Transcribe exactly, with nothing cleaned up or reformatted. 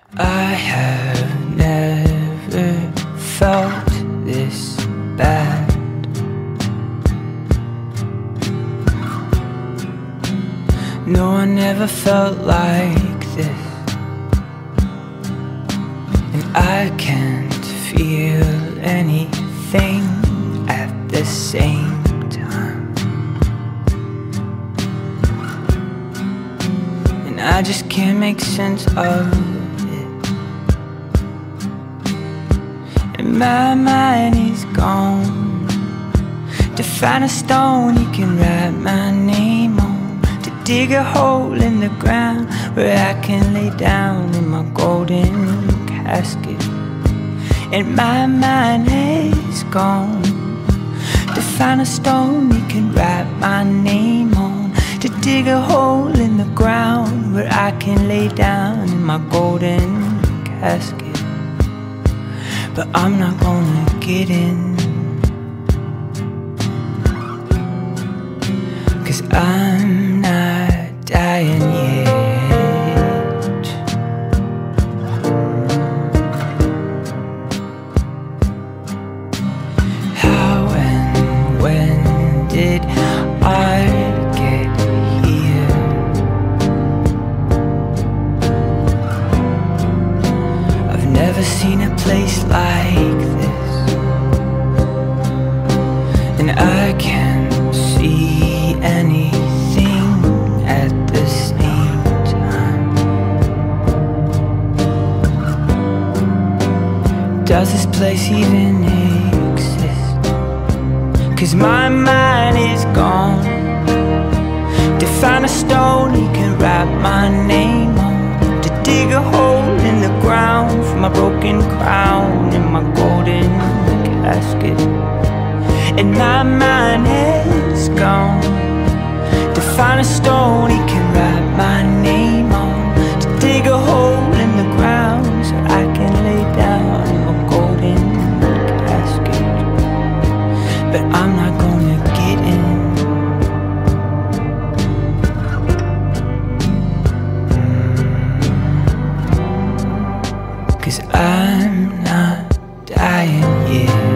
I have never felt this bad. No, I never felt like this. And I can't feel anything at the same time. And I just can't make sense of it. And my mind is gone to find a stone you can write my name on, to dig a hole in the ground where I can lay down in my golden casket. And my mind is gone to find a stone you can write my name on, to dig a hole in the ground where I can lay down in my golden casket. But I'm not gonna get in, 'cause I'm not dying yet. How and when did I get here? I've never seen a place like this, and I can't see anything at the same time. Does this place even exist? 'Cause my mind is gone to find a stone you can write my name on, to dig a hole in the ground for my broken crown and my golden casket. And my mind is gone to find a stone he can write my name on, to dig a hole in the ground so I can lay down in my golden casket. But I'm not gonna get in, 'cause I'm not dying yet.